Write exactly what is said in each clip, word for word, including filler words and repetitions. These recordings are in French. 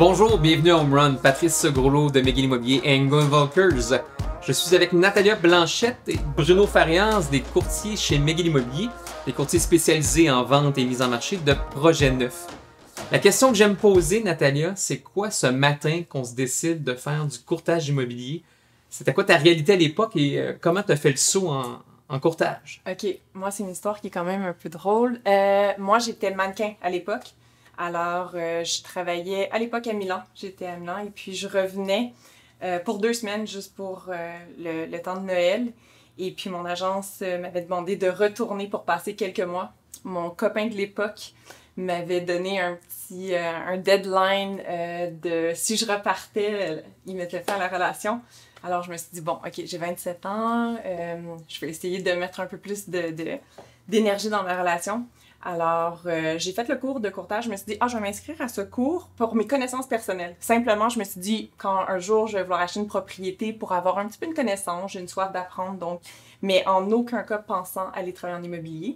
Bonjour, bienvenue à Home Run, Patrice Groslo de McGill Immobilier et Angle Volkers. Je suis avec Natalia Blanchette et Bruno Farias, des courtiers chez McGill Immobilier, des courtiers spécialisés en vente et mise en marché de projets neufs. La question que j'aime poser, Natalia, c'est quoi ce matin qu'on se décide de faire du courtage immobilier? C'était quoi ta réalité à l'époque et euh, comment tu as fait le saut en, en courtage? OK. Moi, c'est une histoire qui est quand même un peu drôle. Euh, moi, j'étais mannequin à l'époque. Alors, euh, je travaillais à l'époque à Milan. J'étais à Milan et puis je revenais euh, pour deux semaines juste pour euh, le, le temps de Noël. Et puis, mon agence euh, m'avait demandé de retourner pour passer quelques mois. Mon copain de l'époque m'avait donné un petit euh, un deadline euh, de si je repartais, euh, il mettait fin à la relation. Alors, je me suis dit, bon, OK, j'ai vingt-sept ans, euh, je vais essayer de mettre un peu plus de, de, d'énergie dans ma relation. Alors, euh, j'ai fait le cours de courtage. Je me suis dit, ah, je vais m'inscrire à ce cours pour mes connaissances personnelles. Simplement, je me suis dit, quand un jour, je vais vouloir acheter une propriété pour avoir un petit peu une connaissance, j'ai une soif d'apprendre, donc, mais en aucun cas pensant aller travailler en immobilier.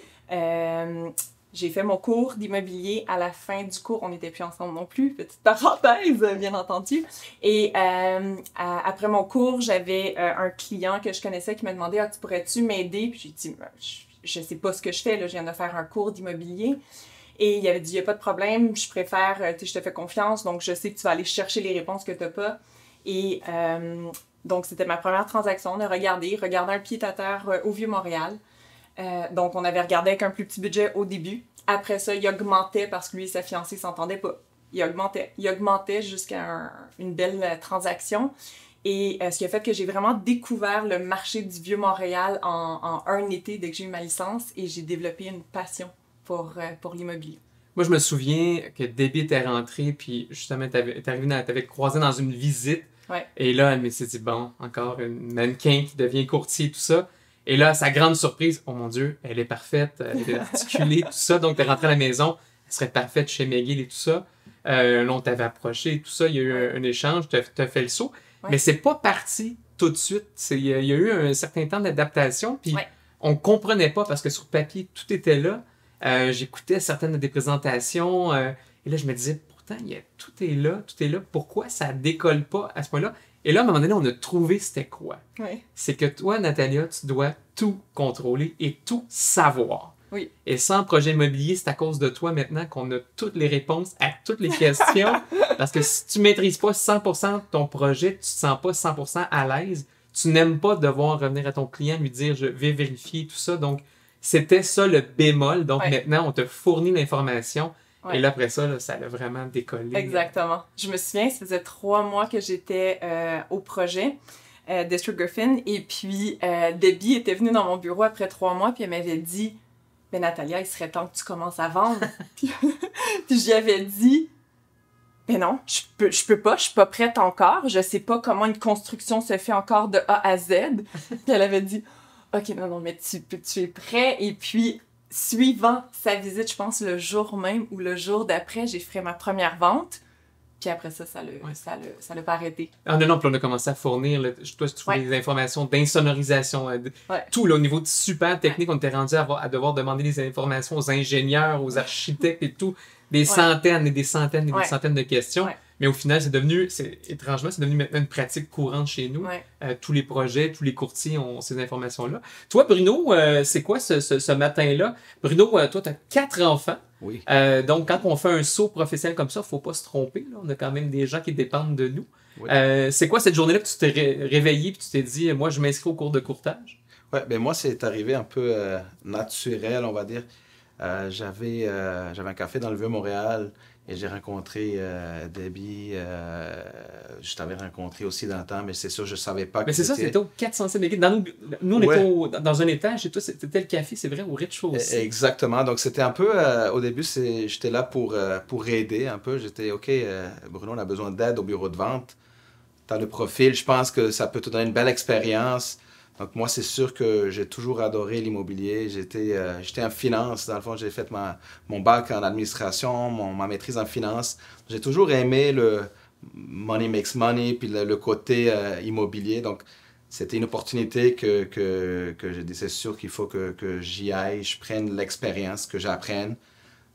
Euh, j'ai fait mon cours d'immobilier. À la fin du cours, on n'était plus ensemble non plus, petite parenthèse, bien entendu. Et euh, à, après mon cours, j'avais euh, un client que je connaissais qui me demandait, ah, tu pourrais-tu m'aider? Puis j'ai dit, je je sais pas ce que je fais, là, je viens de faire un cours d'immobilier. Et il avait dit, il n'y a pas de problème, je préfère, tu sais, je te fais confiance, donc je sais que tu vas aller chercher les réponses que tu n'as pas. Et euh, donc, c'était ma première transaction. On a regardé, regardé un pied-à-terre euh, au Vieux-Montréal. Euh, donc, on avait regardé avec un plus petit budget au début. Après ça, il augmentait parce que lui et sa fiancée ne s'entendaient pas. Il augmentait. Il augmentait jusqu'à un, une belle euh, transaction. Et euh, ce qui a fait que j'ai vraiment découvert le marché du Vieux-Montréal en, en un été dès que j'ai eu ma licence et j'ai développé une passion pour, euh, pour l'immobilier. Moi, je me souviens que Debbie était rentrée, puis justement, tu avais croisé dans une visite. Ouais. Et là, elle s'est dit, bon, encore une mannequin qui devient courtier, tout ça. Et là, sa grande surprise, oh mon Dieu, elle est parfaite, elle est articulée, tout ça. Donc, tu es rentré à la maison, elle serait parfaite chez McGill et tout ça. Euh, là, on t'avait approché, tout ça. Il y a eu un, un échange, tu as fait le saut. Ouais. Mais c'est pas parti tout de suite. Il y, y a eu un certain temps d'adaptation, puis ouais. on comprenait pas parce que sur papier, tout était là. Euh, J'écoutais certaines des présentations euh, et là, je me disais, pourtant, y a, tout est là, tout est là. Pourquoi ça décolle pas à ce point-là? Et là, à un moment donné, on a trouvé c'était quoi. Ouais. C'est que toi, Natalia, tu dois tout contrôler et tout savoir. Oui. Et sans projet immobilier, c'est à cause de toi maintenant qu'on a toutes les réponses à toutes les questions. Parce que si tu ne maîtrises pas cent pour cent de ton projet, tu ne te sens pas cent pour cent à l'aise, tu n'aimes pas devoir revenir à ton client, lui dire je vais vérifier tout ça. Donc, c'était ça le bémol. Donc, ouais. maintenant, on te fournit l'information. Ouais. Et là, après ça, là, ça a vraiment décollé. Exactement. Je me souviens, ça faisait trois mois que j'étais euh, au projet. Euh, District Griffin. Et puis, euh, Debbie était venue dans mon bureau après trois mois, puis elle m'avait dit « Ben Natalia, il serait temps que tu commences à vendre. » Puis, puis j'y avais dit « Ben non, je peux, je peux pas, je suis pas prête encore. Je sais pas comment une construction se fait encore de A à Z. » Puis elle avait dit « Ok, non, non, mais tu, tu es prêt. » Et puis, suivant sa visite, je pense le jour même ou le jour d'après, j'ai fait ma première vente. Puis après ça, ça l'a ouais. ça l'a, ça l'a pas arrêté. Ah non, non, puis on a commencé à fournir, là, toi, tu trouves ouais. des informations d'insonorisation, euh, ouais. tout, là, au niveau de super technique, ouais. on était rendu à, avoir, à devoir demander des informations aux ingénieurs, aux architectes et tout, des ouais. centaines et des centaines et ouais. des centaines de questions. Ouais. Mais au final, c'est devenu, c'est, étrangement, c'est devenu maintenant une pratique courante chez nous. Ouais. Euh, tous les projets, tous les courtiers ont ces informations-là. Toi, Bruno, euh, c'est quoi ce, ce, ce matin-là? Bruno, euh, toi, tu as quatre enfants. Oui. Euh, donc, quand on fait un saut professionnel comme ça, il ne faut pas se tromper. Là. On a quand même des gens qui dépendent de nous. Oui. Euh, c'est quoi cette journée-là que tu t'es ré- réveillé et tu t'es dit, moi, je m'inscris au cours de courtage? Oui, bien moi, c'est arrivé un peu euh, naturel, on va dire. Euh, j'avais, euh, j'avais un café dans le Vieux-Montréal et j'ai rencontré euh, Debbie. Euh, je t'avais rencontré aussi dans le temps, mais c'est sûr, je ne savais pas que Mais c'est ça, c'était au quatre cent sept McGill. Dans nous, nous on ouais. était au, dans un étage et toi, c'était le café, c'est vrai, au rez-de-chaussée. Exactement. Donc, c'était un peu... Euh, au début, c'est, j'étais là pour, euh, pour aider un peu. J'étais, OK, euh, Bruno, on a besoin d'aide au bureau de vente. Tu as le profil. Je pense que ça peut te donner une belle expérience. Donc, moi, c'est sûr que j'ai toujours adoré l'immobilier. J'étais, euh, j'étais en finance. Dans le fond, j'ai fait ma, mon bac en administration, mon, ma maîtrise en finance. J'ai toujours aimé le money makes money, puis le, le côté euh, immobilier. Donc, c'était une opportunité que, que, que j'ai dit, c'est sûr qu'il faut que, que j'y aille, je prenne l'expérience, que j'apprenne.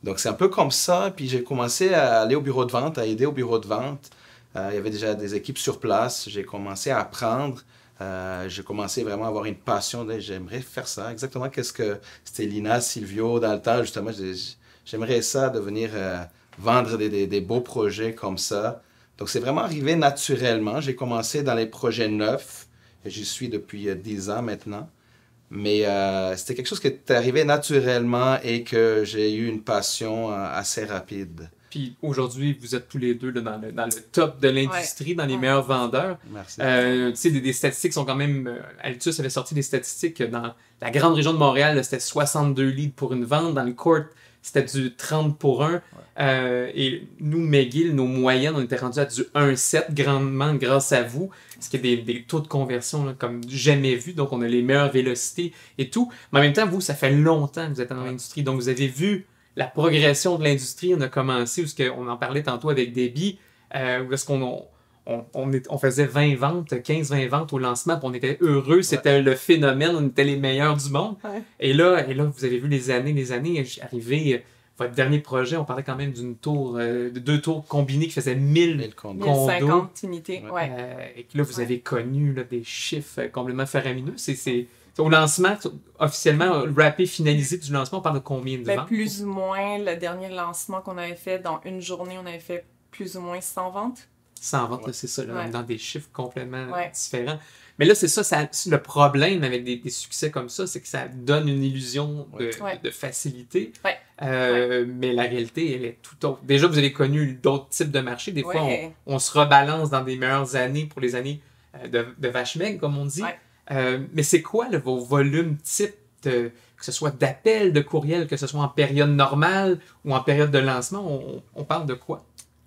Donc, c'est un peu comme ça. Puis, j'ai commencé à aller au bureau de vente, à aider au bureau de vente. Euh, il y avait déjà des équipes sur place. J'ai commencé à apprendre. Euh, j'ai commencé vraiment à avoir une passion. J'aimerais faire ça. Exactement qu'est-ce que c'était Lina, Silvio, dans le temps, justement. J'aimerais ça, de venir euh, vendre des, des, des beaux projets comme ça. Donc, c'est vraiment arrivé naturellement. J'ai commencé dans les projets neufs. J'y suis depuis dix ans maintenant. Mais euh, c'était quelque chose qui est arrivé naturellement et que j'ai eu une passion euh, assez rapide. Puis aujourd'hui, vous êtes tous les deux là, dans, le, dans le top de l'industrie, ouais. dans les ouais. meilleurs vendeurs. Merci. Euh, tu sais, des, des statistiques sont quand même... Euh, Altus avait sorti des statistiques que dans la grande région de Montréal, c'était soixante-deux leads pour une vente. Dans le court, c'était du trente pour un. Ouais. Euh, et nous, McGill, nos moyennes, on était rendus à du un virgule sept grandement grâce à vous. Ce qui est des, des taux de conversion là, comme jamais vu. Donc, on a les meilleures vélocités et tout. Mais en même temps, vous, ça fait longtemps que vous êtes dans l'industrie. Donc, vous avez vu la progression de l'industrie. On a commencé, où on en parlait tantôt avec Debbie, euh, où est-ce qu'on on, on, est, on faisait vingt ventes, quinze vingt ventes au lancement, puis on était heureux. C'était ouais. le phénomène. On était les meilleurs du monde. Ouais. Et, là, et là, vous avez vu les années, les années arriver... Votre dernier projet, on parlait quand même d'une tour, euh, de deux tours combinées qui faisaient mille condos. mille cinquante unités, ouais. Euh, et que là, vous ouais. avez connu là, des chiffres complètement faramineux. C'est, c'est, au lancement, officiellement, rappé, finalisé du lancement, on parle de combien de ben, ventes? Plus ou moins, le dernier lancement qu'on avait fait, dans une journée, on avait fait plus ou moins cent ventes. cent ventes, ouais. là, c'est ça, là, ouais. dans des chiffres complètement ouais. différents. Mais là, c'est ça, ça le problème avec des, des succès comme ça, c'est que ça donne une illusion de, ouais. de facilité. Ouais. Euh, ouais. Mais la réalité, elle est tout autre. Déjà, vous avez connu d'autres types de marchés. Des fois, ouais. on, on se rebalance dans des meilleures années pour les années de, de vache maigre, comme on dit. Ouais. Euh, mais c'est quoi là, vos volumes types, de, que ce soit d'appels, de courriels, que ce soit en période normale ou en période de lancement, on, on parle de quoi?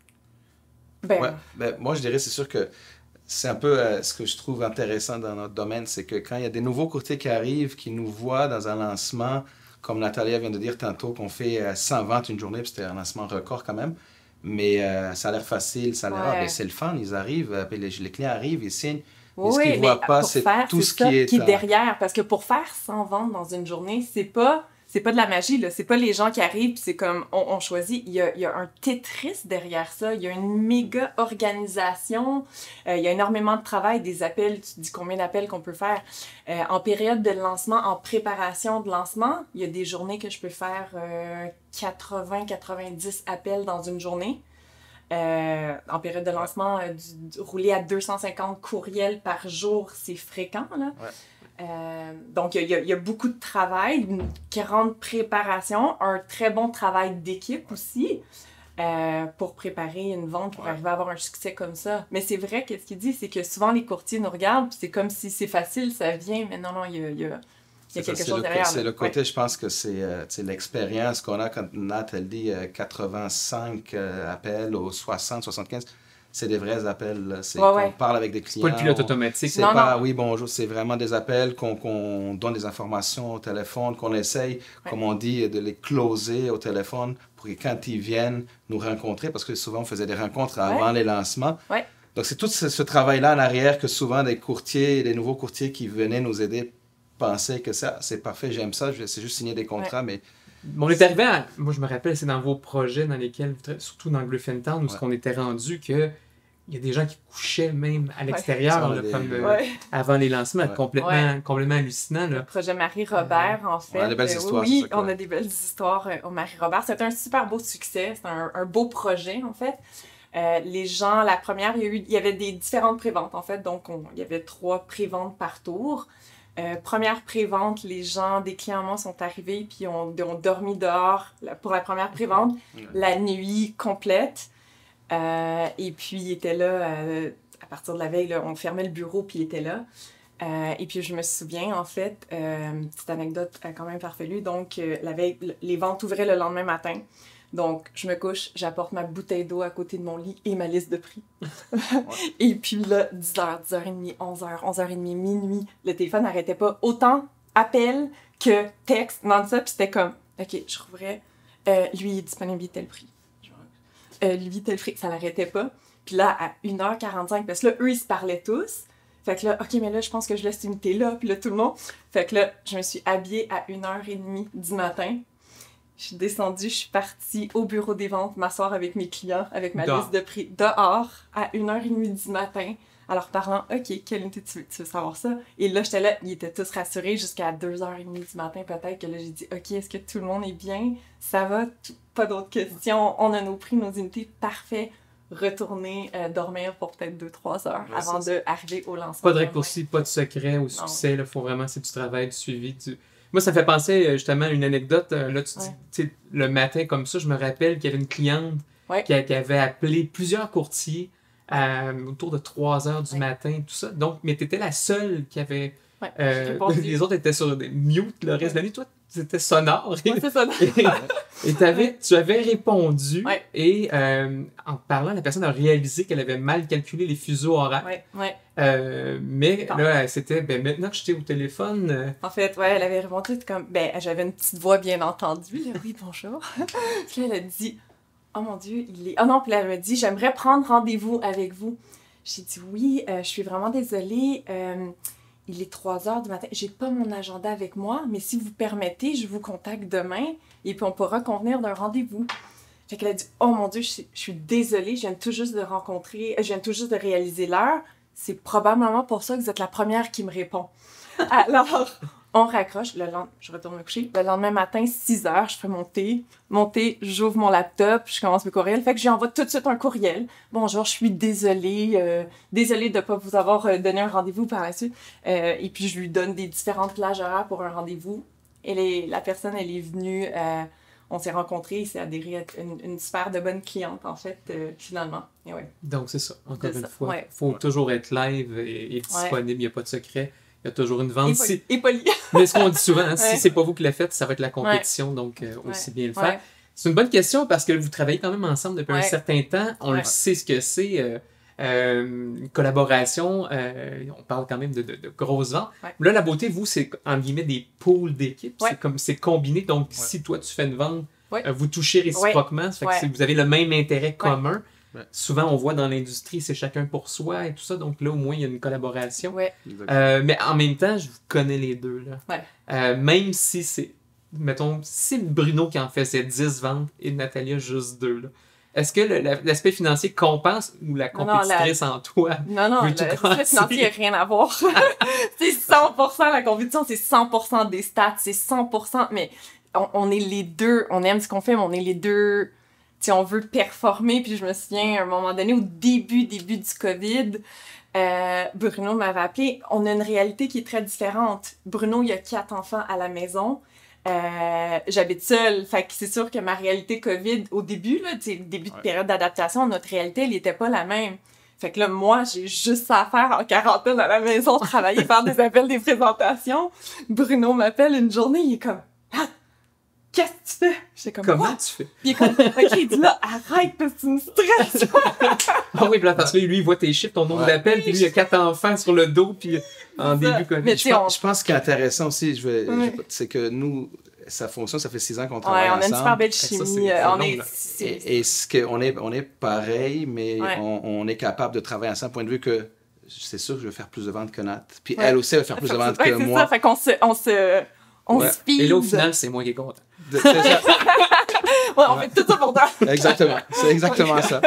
Ben... Ouais, ben, moi, je dirais, c'est sûr que c'est un peu euh, ce que je trouve intéressant dans notre domaine, c'est que quand il y a des nouveaux courtiers qui arrivent, qui nous voient dans un lancement, comme Natalia vient de dire tantôt, qu'on fait euh, cent ventes une journée, puis c'était un lancement record quand même, mais euh, ça a l'air facile, ça a l'air, ouais. ah, ben, c'est le fun, ils arrivent, euh, puis les, les clients arrivent, ils signent, oui, mais ce qu'ils ne voient pas, c'est faire, tout c'est ce qui est... qui est derrière, parce que pour faire cent ventes dans une journée, c'est pas... C'est pas de la magie, là. C'est pas les gens qui arrivent puis c'est comme, on, on choisit. Il y, a, il y a un Tetris derrière ça. Il y a une méga organisation. Euh, il y a énormément de travail, des appels. Tu dis combien d'appels qu'on peut faire. Euh, en période de lancement, en préparation de lancement, il y a des journées que je peux faire euh, quatre-vingts à quatre-vingt-dix appels dans une journée. Euh, en période de lancement, euh, du, du, rouler à deux cent cinquante courriels par jour, c'est fréquent, là. Ouais. Euh, donc, il y, y, y a beaucoup de travail, une grande préparation, un très bon travail d'équipe aussi euh, pour préparer une vente, pour ouais. arriver à avoir un succès comme ça. Mais c'est vrai que ce qu'il dit, c'est que souvent les courtiers nous regardent, puis c'est comme si c'est facile, ça vient, mais non, non, il y a, y a, y a quelque ça, chose le, derrière. C'est là. le côté, ouais. je pense que c'est euh, l'expérience qu'on a quand Nat, elle dit euh, quatre-vingt-cinq euh, appels aux soixante, soixante-quinze. C'est des vrais appels. C'est ouais, qu'on ouais. parle avec des clients. C'est pas le pilote automatique. C'est non, pas, non. oui, bonjour. C'est vraiment des appels qu'on qu'on donne des informations au téléphone, qu'on essaye, ouais. comme on dit, de les closer au téléphone pour que quand ils viennent nous rencontrer, parce que souvent on faisait des rencontres avant ouais. les lancements. Ouais. Donc c'est tout ce, ce travail-là en arrière que souvent des courtiers, des nouveaux courtiers qui venaient nous aider pensaient que ça, c'est parfait, j'aime ça, c'est juste signer des contrats, ouais. mais... On est arrivé à... Moi, je me rappelle, c'est dans vos projets dans lesquels, surtout dans Griffintown, où ouais. on était rendu que il y a des gens qui couchaient même à l'extérieur, ouais. là, comme euh, ouais. avant les lancements, ouais. complètement, ouais. complètement hallucinant. Là. Le projet Marie-Robert, en fait. On a des belles euh, histoires. Oui, ça, on a des belles histoires euh, au Marie-Robert. C'était un super beau succès, c'était un, un beau projet, en fait. Euh, les gens, la première, il y, a eu, il y avait des différentes préventes, en fait. Donc, on, il y avait trois préventes par tour. Euh, première prévente, les gens, des clients moi, sont arrivés puis ont, ont dormi dehors pour la première prévente, mmh. la nuit complète. Euh, et puis, il était là, euh, à partir de la veille, là, on fermait le bureau, puis il était là. Euh, et puis, je me souviens, en fait, euh, petite anecdote quand même farfelue, donc, euh, la veille, les ventes ouvraient le lendemain matin. Donc, je me couche, j'apporte ma bouteille d'eau à côté de mon lit et ma liste de prix. Ouais. Et puis là, dix heures, dix heures trente, onze heures, onze heures trente, minuit, le téléphone n'arrêtait pas. Autant appel que texte, non-stop, puis c'était comme, OK, je rouvrais, euh, lui est disponible à tel prix. Euh, lui, tel prix, ça l'arrêtait pas. Puis là, à une heure quarante-cinq, parce que là, eux, ils se parlaient tous. Fait que là, OK, mais là, je pense que je laisse unité là, puis là, tout le monde. Fait que là, je me suis habillée à une heure trente du matin. Je suis descendue, je suis partie au bureau des ventes m'asseoir avec mes clients, avec ma Dehors. liste de prix, dehors, à une heure trente du matin, en leur parlant « OK, quelle unité tu veux, tu veux savoir ça? » Et là, j'étais là, ils étaient tous rassurés jusqu'à deux heures trente du matin peut-être, que là, j'ai dit « OK, est-ce que tout le monde est bien? Ça va? Tout- Pas d'autres questions? On a nos prix, nos unités, parfait. » Retourner euh, dormir pour peut-être deux trois heures Ouais, avant c'est d'arriver au lancement. Pas de le raccourci, pas de secret au succès. Il faut vraiment, c'est du travail, du suivi. Du... Moi, ça me fait penser euh, justement à une anecdote. euh, Là, tu dis, Ouais. tu sais, le matin comme ça, je me rappelle qu'il y avait une cliente Ouais. qui, a- qui avait appelé plusieurs courtiers euh, autour de trois heures du Ouais. matin, tout ça. Donc, mais tu étais la seule qui avait. Ouais, euh, j'ai répondu. les autres étaient sur des mute le reste de la nuit. Toi, c'était sonore. Ouais, c'est ça. Et t'avais, tu avais répondu, Ouais. et euh, en te parlant, la personne a réalisé qu'elle avait mal calculé les fuseaux horaires. Ouais, ouais. Euh, mais Bon. là, c'était, ben, maintenant que j'étais au téléphone, euh, En fait, ouais, elle avait répondu c'était comme, ben, j'avais une petite voix bien entendue, là, oui, bonjour. Puis là, elle a dit, oh mon Dieu, il est. Oh non, puis là, elle m'a dit, j'aimerais prendre rendez-vous avec vous. J'ai dit, oui, euh, je suis vraiment désolée. euh, il est trois heures du matin. J'ai pas mon agenda avec moi, mais si vous permettez, je vous contacte demain et puis on pourra convenir d'un rendez-vous. Fait qu'elle a dit, oh mon Dieu, je, suis- je suis désolée, je viens tout juste de rencontrer, je viens tout juste de réaliser l'heure. C'est probablement pour ça que vous êtes la première qui me répond. Alors, on raccroche. Le lendemain, je retourne me coucher. Le lendemain matin, six heures, je fais mon thé. Mon thé, j'ouvre mon laptop, je commence mes courriels. Fait que j'envoie tout de suite un courriel. Bonjour, je suis désolée. Euh, désolée de ne pas vous avoir euh, donné un rendez-vous par la suite. Euh, et puis, je lui donne des différentes plages horaires pour un rendez-vous. Elle est, la personne, elle est venue... Euh, on s'est rencontrés, c'est adhéré à une, une super de bonne cliente, en fait, euh, finalement. Et ouais. donc c'est ça, encore C'est une ça, fois. Il ouais. faut toujours être live et, et disponible, il n'y a pas de secret. Il y a toujours une vente. Et Si- poli. Et poli. Mais ce qu'on dit souvent, hein, Ouais. si c'est pas vous qui l'avez fait, ça va être la compétition, donc euh, aussi Ouais. bien le faire. Ouais. C'est une bonne question parce que vous travaillez quand même ensemble depuis un Ouais. certain temps. On Ouais. le sait ce que c'est. euh, euh, une collaboration, euh, on parle quand même de, de, de grosses ventes. Ouais. Là, la beauté, vous, c'est en guillemets des pools d'équipes. Ouais. C'est comme c'est combiné. Donc, si toi, tu fais une vente, Ouais. euh, vous touchez réciproquement. Ça fait que Ouais. c'est- vous avez le même intérêt Ouais. commun. Ouais. Souvent, on voit dans l'industrie, c'est chacun pour soi et tout ça. Donc là, au moins, il y a une collaboration. Ouais. Exactement. Euh, mais en même temps, je vous connais les deux. Là. Ouais. Euh, même si c'est, mettons, si c'est Bruno qui en faisait dix ventes et Natalia juste deux, là, est-ce que le- la- l'aspect financier compense ou la Non, non, la- compétitrice en toi? Non, non, le Veux-tu le grandir? financier n'a rien à voir. C'est cent pour cent la compétition, c'est cent pour cent des stats, c'est cent pour cent, mais on, on est les deux, on aime ce qu'on fait, mais on est les deux, si on veut performer, puis je me souviens, à un moment donné, au début, début du COVID, euh, Bruno m'avait appelé, on a une réalité qui est très différente. Bruno, il a quatre enfants à la maison, Euh, j'habite seule, fait que c'est sûr que ma réalité COVID, au début, là, tu sais, début de Ouais. période d'adaptation, notre réalité, elle n'était pas la même. Fait que là, moi, j'ai juste ça à faire en quarantaine à la maison, travailler, faire des appels, des présentations. Bruno m'appelle une journée, il est comme « Ah, qu'est-ce que tu fais? » J'étais comme « Comment Quoi? tu fais? » Puis il est comme « Ok, il dit là, arrête parce que tu me stresses. Ah oui, puis là, parce que lui, il voit tes chiffres, ton nombre Ouais. d'appels, puis lui, il a quatre enfants sur le dos, puis en C'est ça. début COVID. Mais Je tu sais, on- pense, je pense ce qui est intéressant aussi, je vais, Ouais. je- c'est que nous, ça fonctionne, ça fait six ans qu'on Ouais, travaille on a une ensemble. super belle Ça, chimie. c'est- euh, c'est on long, est... là. c'est- Et, et ce que, on, est, on est pareil, mais Ouais. on, on est capable de travailler ensemble, point de vue que c'est sûr que je vais faire plus de ventes que Nat. Puis Ouais. elle aussi, elle va faire plus de Ouais, ventes c'est que ça, moi. fait qu'on se... On se... On Ouais. se feed. Et là, au final, c'est moi qui est content. De- c'est ça. Ouais, on fait tout ça pour toi. Exactement. C'est exactement ça.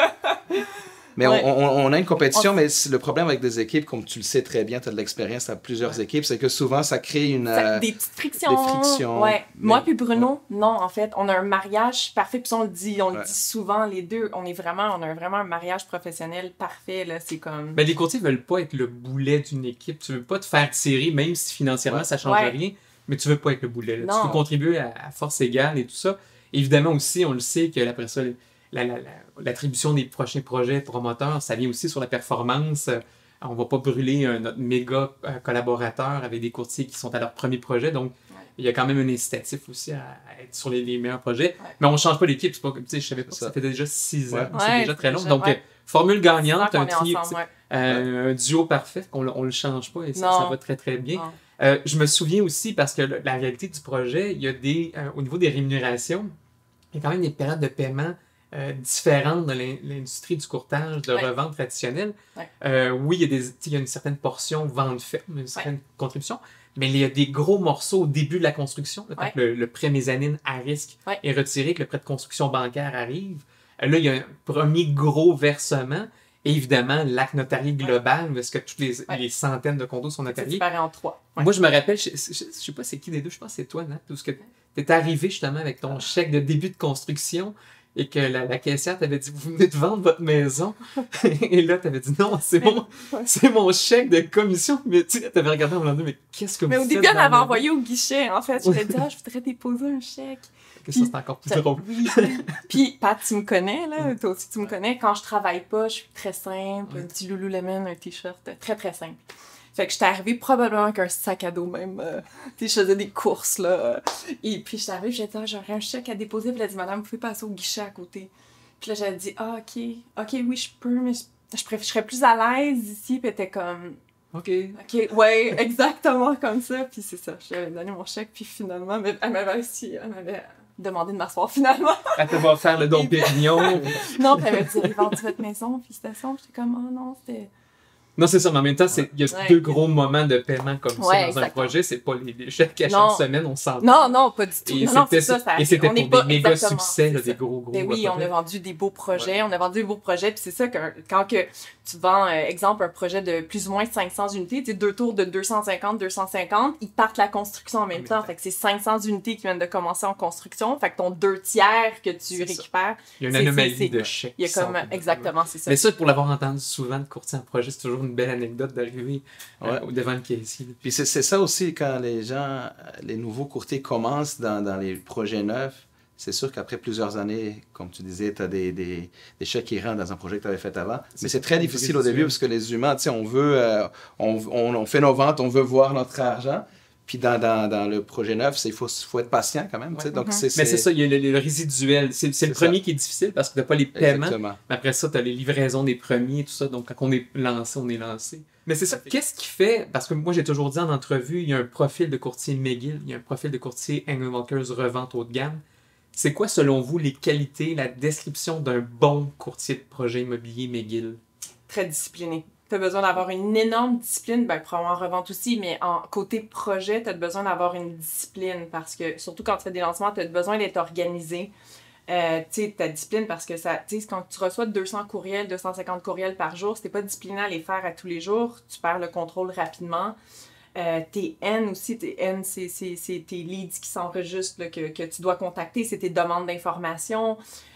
Mais Ouais. on, on- on a une compétition, On- mais c'est- le problème avec des équipes, comme tu le sais très bien, tu as de l'expérience, tu as plusieurs Ouais. équipes, c'est que souvent, ça crée une... Ça- euh, des petites frictions. des frictions, Ouais. mais- Moi puis Bruno, non, en fait, on a un mariage parfait. Puis ça, on le dit, on le Ouais. dit souvent, les deux. On est vraiment, on a vraiment un mariage professionnel parfait, là. C'est comme... Mais les courtiers veulent pas être le boulet d'une équipe. Tu veux pas te faire tirer, même si financièrement, Ouais. ça change Ouais. rien. Mais tu veux pas être le boulet. là. Tu Non. veux contribuer à, à force égale et tout ça. Évidemment aussi, on le sait que après ça, la- la- la- l'attribution des prochains projets promoteurs, ça vient aussi sur la performance. Euh, On va pas brûler un, notre méga euh, collaborateur avec des courtiers qui sont à leur premier projet. Donc, Ouais. il y a quand même un incitatif aussi à, à être sur les, les meilleurs projets. Ouais. Mais on change pas l'équipe. C'est pas comme, tu sais, je savais pas que Ça. ça fait déjà six ans. Ouais. C'est Ouais, déjà très long. déjà, Donc, ouais. euh, formule gagnante, C'est un vrai qu'on est trio, ensemble, ouais. euh, un duo parfait, on, le- on le change pas et ça, Non. ça va très très bien. Non. Euh, je me souviens aussi, parce que le- la réalité du projet, il y a des, euh, au niveau des rémunérations, il y a quand même des périodes de paiement euh, différentes dans l'in- l'industrie du courtage de Ouais. revente traditionnelle. Ouais. Euh, oui, il y, a des, tu sais, il y a une certaine portion vente ferme, une certaine contribution, mais il y a des gros morceaux au début de la construction, là, quand Ouais. le, le prêt mézzanine à risque Ouais. est retiré, que le prêt de construction bancaire arrive. Euh, Là, il y a un premier gros versement. Et évidemment, l'acte notarié global, parce que toutes les, Ouais. les centaines de condos sont C'est notariés. séparé en trois. Ouais. Moi, je me rappelle, je, je, je sais pas c'est qui des deux, je pense que c'est toi, Nat, parce que t'es arrivé justement avec ton chèque de début de construction et que la, la caissière t'avait dit, vous venez de vendre votre maison. Et là, t'avais dit, non, c'est mon, c'est mon chèque de commission. Mais tu sais, t'avais regardé en me disant, mais qu'est-ce que Mais vous au faites début, elle dans m'avait ma envoyé au guichet, en fait. Je lui ai dit, ah, je voudrais déposer un chèque. vie? Ça, c'est encore plus Ça- drôle. Oui. Puis, Pat, tu me connais, là. Toi aussi, tu me connais. Quand je travaille pas, je suis très simple. Un petit Lululemon, un t-shirt, très, très simple. Fait que j'étais arrivée probablement avec un sac à dos même. euh, tu sais, je faisais des courses, là. Et puis, j'étais arrivée, j'ai dit, ah, j'aurais un chèque à déposer. Puis, elle a dit, madame, vous pouvez passer au guichet à côté. Puis là, j'ai dit, ah, ok, ok, oui, je peux, mais je, je, préf- je serais plus à l'aise ici. Puis, elle était comme, OK. ok, ouais, exactement comme ça. Puis, c'est ça, je lui avais donné mon chèque. Puis, finalement, mais elle m'avait aussi, elle m'avait demandé de m'asseoir finalement. Elle te va faire le don Pérignon. Non, puis elle m'a dit, avez vendu votre maison, félicitations. J'étais comme, oh non, c'était. Non, c'est ça, mais en même temps, c'est- il y a Ouais. deux gros moments de paiement comme ça Ouais, dans un exactement. projet. C'est pas les, les chèques à Non. chaque semaine, on s'entend. Non, non, pas du tout. Et non, non, c'était c'est ça, ça et c'était on pour n'est pas des méga exactement, succès, là, c'est des ça. gros, gros Ben oui, on projets. a vendu des beaux projets, on a vendu des beaux projets, puis c'est ça que quand que tu vends, euh, exemple, un projet de plus ou moins cinq cents unités, tu sais, deux tours de deux cent cinquante, deux cent cinquante, ils partent la construction en même même temps, temps. fait que c'est cinq cents unités qui viennent de commencer en construction, fait que ton deux tiers que tu C'est ça. récupères, Il y a une c'est- anomalie c'est- de chèques. il y a qui comme, sortent. exactement, c'est ça. Mais ça, pour l'avoir entendu souvent de courtier en projet, c'est toujours une belle anecdote d'arriver euh, Ouais. devant le caissier. Puis c'est c'est ça aussi, quand les gens, les nouveaux courtiers commencent dans, dans les projets neufs, c'est sûr qu'après plusieurs années, comme tu disais, tu as des, des, des chèques qui rentrent dans un projet que tu avais fait avant. Mais c'est très difficile au début parce que les humains, tu sais, on veut, euh, on, on, on fait nos ventes, on veut voir notre argent. Puis dans, dans, dans le projet neuf, il faut, faut être patient quand même. tu sais. Ouais. Donc Mhm. c'est, Mais c'est ça, il y a le, le résiduel. C'est c'est le C'est premier ça. qui est difficile parce que tu n'as pas les paiements. Exactement. Mais après ça, tu as les livraisons des premiers et tout ça. Donc, quand on est lancé, on est lancé. Mais c'est ça. Qu'est-ce qui fait... Parce que moi, j'ai toujours dit en entrevue, il y a un profil de courtier McGill, il y a un profil de courtier Engel Walkers revente haut de gamme. C'est quoi, selon vous, les qualités, la description d'un bon courtier de projet immobilier McGill? Très discipliné. Tu as besoin d'avoir une énorme discipline, ben, probablement en revente aussi, mais en côté projet, tu as besoin d'avoir une discipline parce que, surtout quand tu fais des lancements, tu as besoin d'être organisé. Euh, tu sais, ta discipline parce que ça, tu sais, quand tu reçois deux cents courriels, deux cent cinquante courriels par jour, si t'es pas discipliné à les faire à tous les jours, tu perds le contrôle rapidement. Euh, tes N aussi, tes N, c'est, c'est, c'est tes leads qui s'enregistrent, là, que, que tu dois contacter, c'est tes demandes d'informations.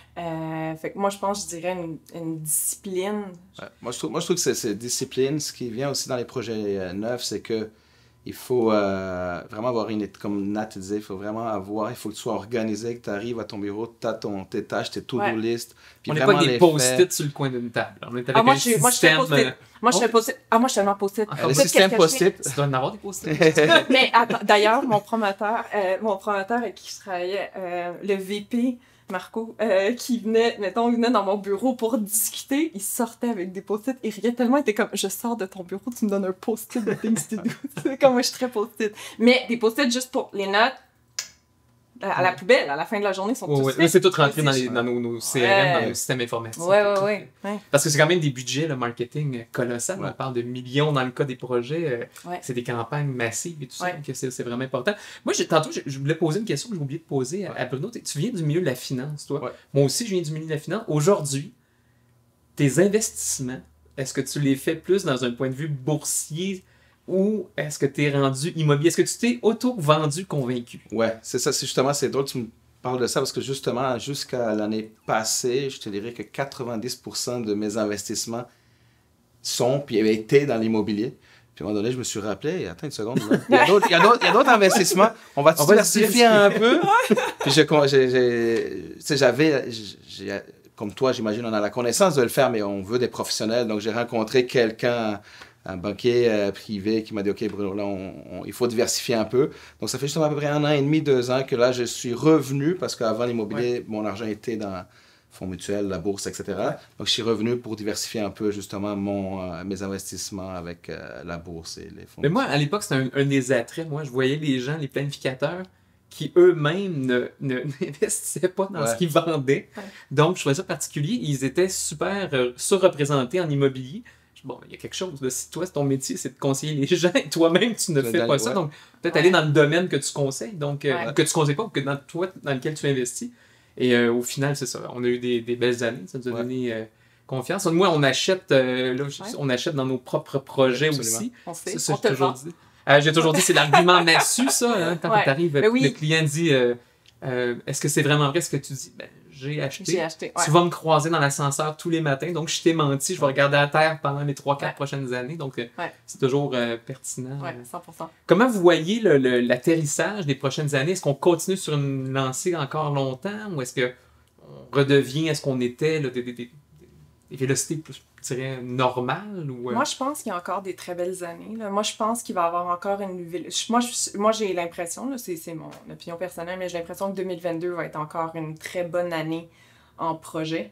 Euh, fait que moi, je pense, je dirais une, une discipline. Ouais. Moi, je trouve, moi, je trouve que c'est, c'est discipline. Ce qui vient aussi dans les projets euh, neufs, c'est que il faut euh, vraiment avoir une... Comme Nat disait, il faut vraiment avoir... Il faut que tu sois organisé, que tu arrives à ton bureau, tu as ton, tes tâches, tes to-do Ouais. list. Puis On n'est vraiment pas des les post-it faire. sur le coin d'une table. On est avec Ah, moi, un je suis- moi, je suis système... post-it. euh, Moi, je Oh. fais post-it. Ah, moi, je suis tellement post-it. Ah, Le Post-it, système qu'est-ce que je fais? post-it. Tu dois en avoir des post-it. Mais attends, d'ailleurs, mon promoteur, euh, mon promoteur avec qui je travaillais, euh, le V P, Marco, euh, qui venait, mettons, il venait dans mon bureau pour discuter, il sortait avec des post-it, il riait tellement, il était comme, je sors de ton bureau, tu me donnes un post-it de things to do. C'est comme moi, je suis très post-it. Mais des post-it juste pour les notes, à la poubelle, à la fin de la journée, ils sont Ouais, tous ouais. faits. Mais c'est tout rentré dans, C'est- les, dans nos, nos C R M, Ouais. dans nos systèmes informatiques. Ouais, Tout, ouais, tout. ouais, ouais. Parce que c'est quand même des budgets, le marketing euh, colossal. Ouais. On parle de millions dans le cas des projets. euh, Ouais. C'est des campagnes massives et tout ça. Ouais. Donc c'est, c'est vraiment important. Moi, j'ai, tantôt, je, je voulais poser une question que j'ai oublié de poser à, à Bruno. Tu tu viens du milieu de la finance, toi. Ouais. Moi aussi, je viens du milieu de la finance. Aujourd'hui, tes investissements, est-ce que tu les fais plus dans un point de vue boursier ou est-ce que tu es rendu immobilier? Est-ce que tu t'es auto-vendu convaincu? Ouais, c'est ça. C'est justement, c'est drôle que tu me parles de ça parce que justement, jusqu'à l'année passée, je te dirais que quatre-vingt-dix pour cent de mes investissements sont puis avaient été dans l'immobilier. Puis à un moment donné, je me suis rappelé, attends une seconde, là. il y a d'autres, il y a d'autres, il y a d'autres investissements. On va On va diversifier un peu. Puis je, j'ai, j'ai, tu sais, j'avais, j'ai, comme toi, j'imagine, on a la connaissance de le faire, mais on veut des professionnels. Donc j'ai rencontré quelqu'un, un banquier euh, privé qui m'a dit, OK, Bruno, là, on, on- il faut diversifier un peu. Donc ça fait justement à peu près un an et demi, deux ans que là, je suis revenu parce qu'avant l'immobilier, mon argent était dans fonds mutuels, la bourse, et cetera. Donc je suis revenu pour diversifier un peu justement mon, euh, mes investissements avec euh, la bourse et les fonds Mais moi, à l'époque, c'était un, un des attraits. Moi, je voyais les gens, les planificateurs, qui eux-mêmes ne, ne, n'investissaient pas dans Ouais. ce qu'ils vendaient. Ouais. Donc, je trouvais ça particulier. Ils étaient super euh, surreprésentés en immobilier. Je bon, il y a quelque chose. Là, si toi, ton métier, c'est de conseiller les gens et toi-même, tu ne Je fais donne, pas ça. ouais. Donc, peut-être Ouais. aller dans le domaine que tu conseilles, donc, euh, Ouais. que tu conseilles pas, ou que dans, toi, dans lequel tu investis. Et euh, au final, c'est ça. On a eu des, des belles années. Ça nous a Ouais. donné euh, confiance. Moi, on achète, euh, là, je- Ouais. on achète dans nos propres projets Oui, absolument. aussi. On sait, Ça, ça, on j'ai te toujours vend. dit. Euh, j'ai toujours dit, c'est l'argument massu, ça. Hein, quand Ouais. tu arrives, Mais oui. le client dit euh, euh, est-ce que c'est vraiment vrai ce que tu dis? Ben, j'ai acheté. J'ai acheté, ouais. Tu vas me croiser dans l'ascenseur tous les matins, donc je t'ai menti, je vais regarder à terre pendant les trois quatre Ouais. prochaines années, donc euh, Ouais. c'est toujours euh, pertinent. Ouais, cent pour cent. Comment vous voyez le- le- l'atterrissage des prochaines années? Est-ce qu'on continue sur une lancée encore longtemps ou est-ce qu'on redevient à ce qu'on était, là, des, des, des, des vélocités plus, je dirais, normales? Ou, euh, Moi, je pense qu'il y a encore des très belles années. Là. Moi, je pense qu'il va y avoir encore une nouvelle... je- Moi, je- moi j'ai l'impression, là, c'est c'est mon opinion personnelle, mais j'ai l'impression que deux mille vingt-deux va être encore une très bonne année en projet.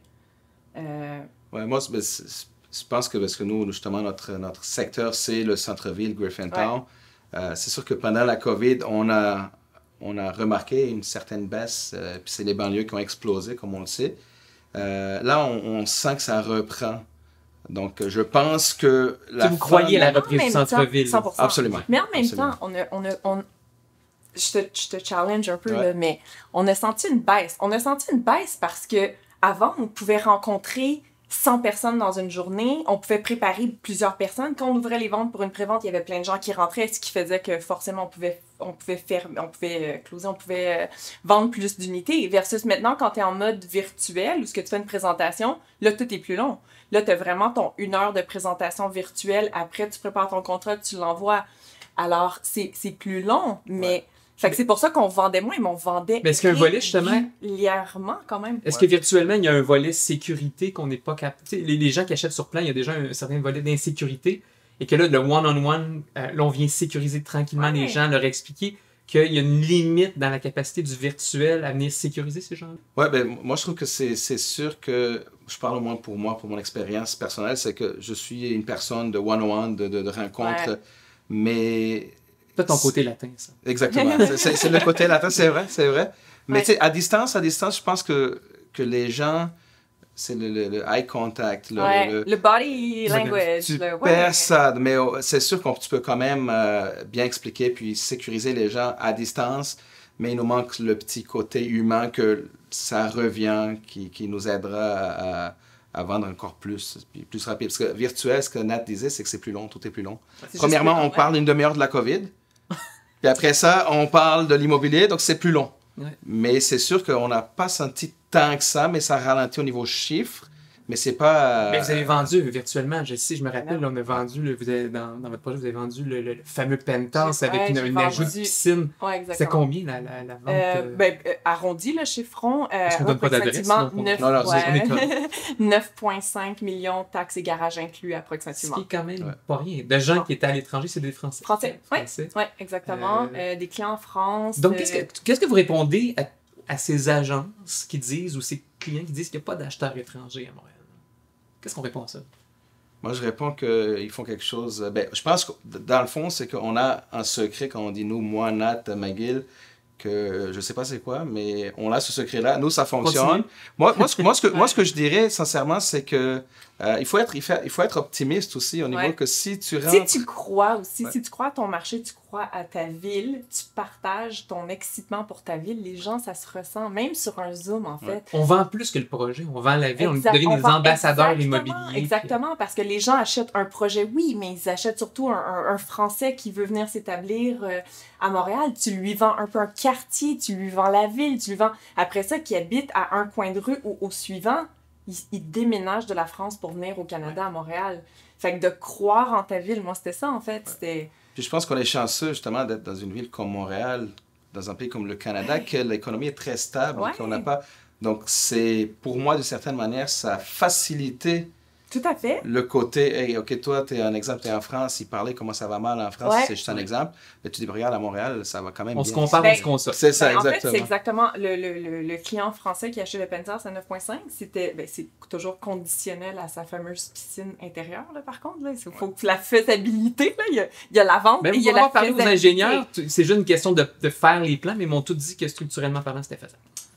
Euh, Ouais, moi, c'est- c'est- je pense que parce que nous, justement, notre, notre secteur, c'est le centre-ville, Griffintown. Euh, c'est sûr que pendant la COVID, on a, on a remarqué une certaine baisse, euh, puis c'est les banlieues qui ont explosé, comme on le sait. Euh, là, on, on sent que ça reprend. Donc, euh, je pense que la Si vous croyez à la En reprise du même temps, centre-ville? cent pour cent. Absolument. Mais en même Absolument. temps, on a, on a, on... Je, te, je te challenge un peu, Ouais. là, mais on a senti une baisse. On a senti une baisse parce que avant, on pouvait rencontrer cent personnes dans une journée. On pouvait préparer plusieurs personnes. Quand on ouvrait les ventes pour une prévente, il y avait plein de gens qui rentraient, ce qui faisait que forcément, on pouvait, on pouvait faire, on pouvait euh, closer, on pouvait euh, vendre plus d'unités. Versus maintenant, quand tu es en mode virtuel ou ce que tu fais une présentation, là, tout est plus long. Là, tu as vraiment ton une heure de présentation virtuelle. Après, tu prépares ton contrat, tu l'envoies. Alors, c'est c'est plus long, mais... Ouais. Fait que c'est pour ça qu'on vendait moins, mais on vendait Mais est-ce qu'il y a un volet, justement? régulièrement, quand même. Est-ce Ouais. que virtuellement, il y a un volet sécurité qu'on n'est pas capable... Tu sais, Les, les gens qui achètent sur plan, il y a déjà un certain volet d'insécurité. Et que là, le one-on-one, euh, là, on vient sécuriser tranquillement Ouais. les gens, leur expliquer qu'il y a une limite dans la capacité du virtuel à venir sécuriser ces gens-là. Ouais, ben, moi, je trouve que c'est c'est sûr que, je parle au moins pour moi, pour mon expérience personnelle, c'est que je suis une personne de one-on-one, de, de, de rencontre, Ouais. mais... C'est ton côté latin, ça. Exactement. C'est- c'est c'est le côté latin, c'est vrai, c'est vrai. Mais Ouais. tu sais, à distance, à distance, je pense que, que les gens, c'est le, le- le eye contact, le, Ouais, le- le body language. tu le- ouais. perds ça. Mais oh, c'est sûr qu'on tu peux quand même euh, bien expliquer puis sécuriser les gens à distance, mais il nous manque le petit côté humain que ça revient, qui, qui nous aidera à, à vendre encore plus, puis plus rapide. Parce que virtuel, ce que Nat disait, c'est que c'est plus long, tout est plus long. C'est juste Premièrement, plus long, on ouais. parle d'une demi-heure de la COVID. Puis après ça, on parle de l'immobilier, donc c'est plus long. Ouais. Mais c'est sûr qu'on n'a pas senti tant que ça, mais ça ralentit au niveau chiffre. Mais c'est pas... Mais vous avez vendu virtuellement, je sais, je me rappelle, Non. là, on a vendu, le- vous avez, dans, dans votre projet, vous avez vendu le, le- le fameux penthouse J'ai- avec ouais, une, j'ai une vendu- ajout de piscine. Ouais, C'était exactement. combien la, la, la vente? Euh, euh, ben, euh, arrondi, le chiffron, euh, Parce qu'on donne pas d'adresse, approximativement donc on- neuf Non, non, c'est- on est comme- neuf virgule cinq millions taxes et garages inclus Ce approximativement. qui est quand même Ouais. pas rien. De gens Non. qui étaient à l'étranger, c'est des Français. Français, oui. Français. Oui, exactement. Euh, Euh, des clients en France. Donc, euh, qu'est-ce que, qu'est-ce que vous répondez à, à ces agences qui disent, ou ces clients qui disent qu'il n'y a pas d'acheteurs étrangers à Montréal? Qu'est-ce qu'on répond à ça? Moi, je réponds qu'ils font quelque chose... Ben, je pense que, dans le fond, c'est qu'on a un secret, quand on dit nous, moi, Nat, McGill, que je sais pas c'est quoi, mais on a ce secret-là. Nous, ça fonctionne. Continue. Moi, moi, ce, moi, ce que, moi, ce que je dirais, sincèrement, c'est que euh, il, faut être, il, faut, il faut être optimiste aussi au niveau Ouais. que si tu Si rentres... tu crois aussi, Ouais. si tu crois à ton marché, tu crois à ta ville, tu partages ton excitement pour ta ville, les gens, ça se ressent, même sur un Zoom, en fait. Ouais. On vend plus que le projet, on vend la ville, Exact- on devient on des vend- ambassadeurs exactement, immobiliers. Exactement, parce que les gens achètent un projet, oui, mais ils achètent surtout un, un- un Français qui veut venir s'établir euh, à Montréal. Tu lui vends un peu un quartier, tu lui vends la ville, tu lui vends... Après ça, qui habite à un coin de rue ou au suivant, il, il déménage de la France pour venir au Canada, à Montréal. Fait que de croire en ta ville, moi, c'était ça, en fait. C'était... Puis je pense qu'on est chanceux, justement, d'être dans une ville comme Montréal, dans un pays comme le Canada, que l'économie est très stable, Ouais. qu'on n'a pas... Donc, c'est, pour moi, d'une certaine manière, ça a facilité Tout à fait. le côté, hey, OK, toi, tu es un exemple, tu es en France, il parlait comment ça va mal en France, Ouais. c'est juste un exemple. Mais tu dis, regarde, à Montréal, ça va quand même On bien. se compare, Ben, on se console. C'est ça, Ben, en fait, exactement. c'est exactement le, le, le, le client français qui a acheté le penthouse à neuf virgule cinq. C'était, ben, c'est toujours conditionnel à sa fameuse piscine intérieure, là, par contre. Là. Il faut que la faisabilité, là, il, y a, il y a la vente Ben, et il vous y a pouvez la avoir parlé aux faisabilité. ingénieurs, tu- c'est juste une question de, de faire les plans, mais ils m'ont tout dit que structurellement parlant, c'était faisable.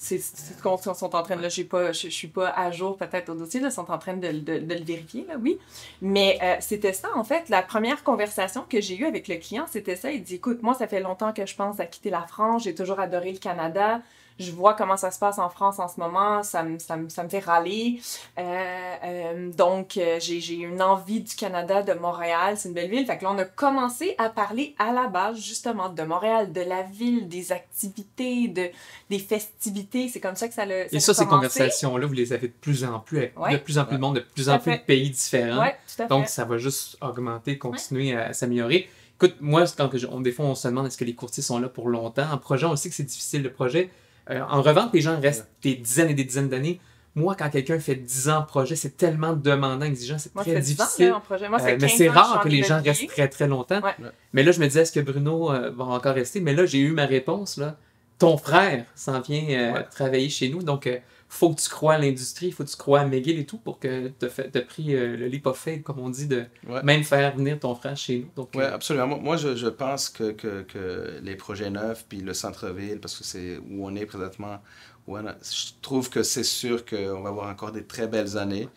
c'est ce qu'on sont en train de... Là, je ne je, je suis pas à jour peut-être au dossier, là, ils sont en train de, de, de le vérifier, là, oui. Mais euh, c'était ça, en fait. La première conversation que j'ai eue avec le client, c'était ça. Il dit, écoute, moi, ça fait longtemps que je pense à quitter la France. J'ai toujours adoré le Canada. Je vois comment ça se passe en France en ce moment, ça me, ça me, ça me fait râler. Euh, euh, donc, euh, j'ai, j'ai une envie du Canada, de Montréal, c'est une belle ville. Fait que là, on a commencé à parler à la base, justement, de Montréal, de la ville, des activités, de, des festivités. C'est comme ça que ça l'a ça Et ça, a ces commencé. conversations-là, vous les avez de plus en plus, avec Ouais. de plus en plus Ouais. de monde, de plus Tout en à plus fait. de pays différents. Oui, tout à fait. Donc, ça va juste augmenter, continuer à s'améliorer. Écoute, moi, quand que je, on, des fois, on se demande est-ce que les courtiers sont là pour longtemps. En projet, on sait que c'est difficile, le projet. Euh, en revente, les gens restent des dizaines et des dizaines d'années. Moi, quand quelqu'un fait dix ans de projet, c'est tellement demandant, exigeant, c'est Moi, très ça fait dix ans, difficile. là, en projet. Moi, ça Euh, fait mais quinze c'est ans que je rare suis que en les gens immobilier. restent très très longtemps. Ouais. Mais là, je me disais, est-ce que Bruno euh, va encore rester? Mais là, j'ai eu ma réponse. Là. Ton frère s'en vient euh, Ouais. travailler chez nous. Donc, il euh, faut que tu crois à l'industrie, il faut que tu crois à McGill et tout pour que tu aies pris euh, le leap of faith, comme on dit, de Ouais. même faire venir ton frère chez nous. Donc, Oui, euh, absolument. Moi, moi, je, je pense que, que, que les projets neufs, puis le centre-ville, parce que c'est où on est présentement, où on a- je trouve que c'est sûr qu'on va avoir encore des très belles années.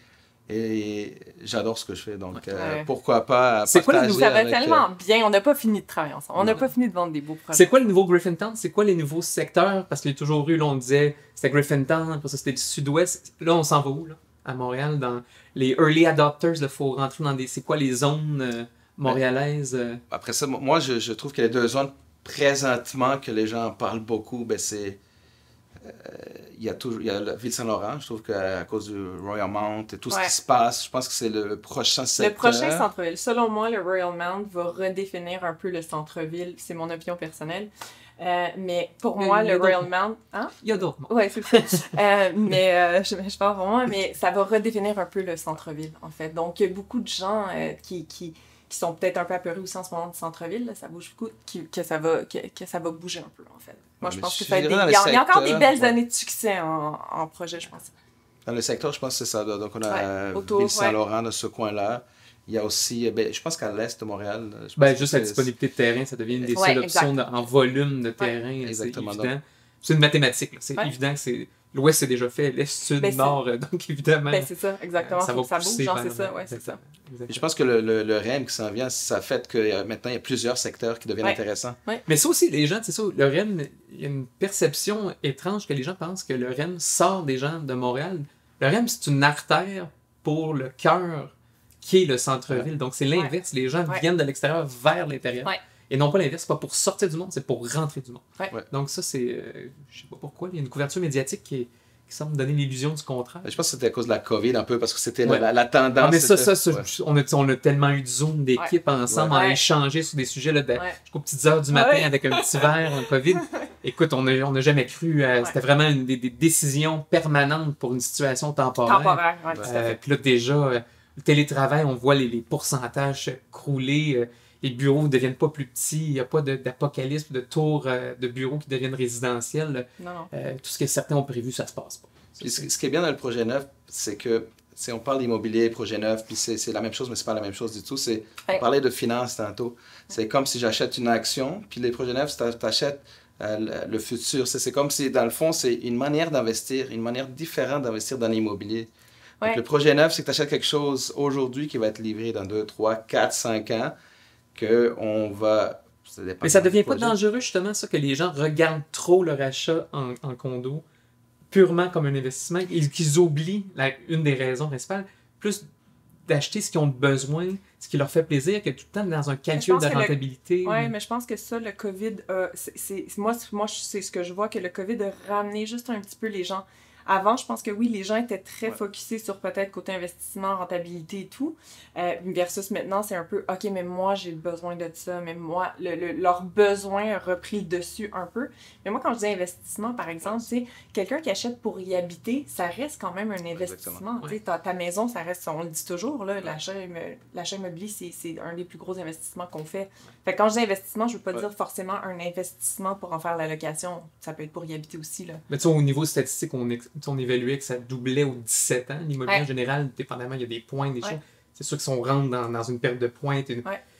Et j'adore ce que je fais, donc euh, Ouais. pourquoi pas C'est quoi le partager nouveau- Ça va avec, euh, tellement bien. On n'a pas fini de travailler ensemble. On n'a Non. pas fini de vendre des beaux projets. c'est quoi le nouveau Griffintown? C'est quoi les nouveaux secteurs? Parce qu'il y a toujours eu, là, on disait, c'était Griffintown, après ça, c'était le sud-ouest. Là, on s'en va où, là? À Montréal, dans les early adopters, il faut rentrer dans des... C'est quoi les zones euh, montréalaises? euh? Après ça, moi, je, je trouve que les deux zones présentement que les gens en parlent beaucoup, ben c'est... euh, Il y a toujours, il y a la ville Saint-Laurent, je trouve qu'à cause du Royal Mount et tout ce Ouais. qui se passe, je pense que c'est le prochain secteur. Le prochain centre-ville, selon moi, le Royal Mount va redéfinir un peu le centre-ville. C'est mon opinion personnelle. Euh, mais pour Il y a- moi, il y a le Royal d'autres- Mount... Hein? Il y a d'autres. Oui, c'est ça. Euh, mais euh, je, je parle pour moi, mais ça va redéfinir un peu le centre-ville, en fait. Donc, il y a beaucoup de gens euh, qui, qui, qui sont peut-être un peu apeurés aussi en ce moment du centre-ville. Là, ça bouge beaucoup, qui, que, ça va, que, que ça va bouger un peu, en fait. Moi, Ouais, je mais pense que je ça va être des- dirais dans il y, a, le il y a encore des secteur, belles ouais. années de succès en, en projet, je pense. Dans le secteur, je pense que c'est ça. Donc, on a Ouais, euh, autour, Ville Saint-Laurent de ce coin-là. Il y a aussi, ben, je pense qu'à l'est de Montréal. je pense Ben, que juste la c'est- disponibilité de terrain, ça devient une des Ouais, seules exact. options de- en volume de terrain. C'est exactement. évident. C'est une mathématique. là. C'est Ouais. évident que c'est... L'ouest, c'est déjà fait. L'est, sud, Ben, c'est- nord. euh, Donc, évidemment, Ben, c'est ça, exactement. euh, ça Faut va que ça pousser bouge, genre, vers- c'est ça. Ouais, c'est ça. Exactement. Puis je pense que le, le, le R E M qui s'en vient, ça fait que euh, maintenant, il y a plusieurs secteurs qui deviennent Ouais. intéressants. Mais ça aussi, les gens, c'est ça, le R E M, il y a une perception étrange que les gens pensent que le R E M sort des gens de Montréal. Le R E M, c'est une artère pour le cœur qui est le centre-ville. Donc, c'est l'inverse. Les gens Ouais. viennent de l'extérieur vers l'intérieur. Ouais. Et non pas l'inverse, c'est pas pour sortir du monde, c'est pour rentrer du monde. Ouais. Ouais. Donc ça, c'est... euh, je sais pas pourquoi, il y a une couverture médiatique qui, est- qui semble donner l'illusion du contraire. Je pense que c'était à cause de la COVID un peu, parce que c'était Ouais. la, la, la tendance. Ah, mais ça, ça, c'était- ça ouais. on, a, on a tellement eu de Zoom d'équipe ensemble, Ouais. à échanger sur des sujets là, de, Ouais. jusqu'aux petites heures du matin Ouais. avec un petit verre en COVID. Écoute, on n'a on a jamais cru. euh, Ouais. C'était vraiment une, des, des décisions permanentes pour une situation temporaire. Temporaire, ouais, tout à Euh, fait. Puis là, déjà, euh, le télétravail, on voit les, les pourcentages crouler. euh, les bureaux ne deviennent pas plus petits. Il n'y a pas de- d'apocalypse, de tours euh, de bureaux qui deviennent résidentiels. Non, non. Euh, tout ce que certains ont prévu, ça se passe pas. Puis ce, ce qui est bien dans le projet neuf, c'est que si on parle d'immobilier, projet neuf, puis c'est c'est la même chose, mais c'est pas la même chose du tout. C'est, Ouais. on parlait de finances tantôt. C'est comme si j'achète une action, puis les projets neufs, tu achètes le, le futur. C'est c'est comme si, dans le fond, c'est une manière d'investir, une manière différente d'investir dans l'immobilier. Donc, Ouais. le projet neuf, c'est que tu achètes quelque chose aujourd'hui qui va être livré dans deux, trois, quatre, cinq ans, qu'on va... Ça dépend Mais ça du devient pas projet. dangereux, justement, ça, que les gens regardent trop leur achat en, en condo purement comme un investissement et qu'ils oublient la, une des raisons principales, plus d'acheter ce qu'ils ont besoin, ce qui leur fait plaisir, que tout le temps dans un calcul pense de que le- rentabilité. Oui, mais je pense que ça, le COVID, a- c'est, c'est- moi, c'est- moi, c'est ce que je vois, que le COVID a ramené juste un petit peu les gens. Avant, je pense que oui, les gens étaient très Ouais. focusés sur peut-être côté investissement, rentabilité et tout, euh, versus maintenant, c'est un peu, OK, mais moi, j'ai besoin de ça, mais moi, le, le- leur besoin a repris le dessus un peu. Mais moi, quand je dis investissement, par exemple, tu sais, quelqu'un qui achète pour y habiter, ça reste quand même un investissement. Tu sais, ta, ta maison, ça reste, on le dit toujours, là, l'achat, immo- l'achat immobilier, c'est, c'est un des plus gros investissements qu'on fait. Fait que quand je dis investissement, je veux pas Ouais. dire forcément un investissement pour en faire la location. Ça peut être pour y habiter aussi, là. Mais tu sais, au niveau statistique, on, ex- on évaluait que ça doublait aux dix-sept ans. L'immobilier Ouais. en général, dépendamment, il y a des points, des Ouais. choses. C'est sûr que si on rentre dans, dans une perte de pointe. Une... Ouais.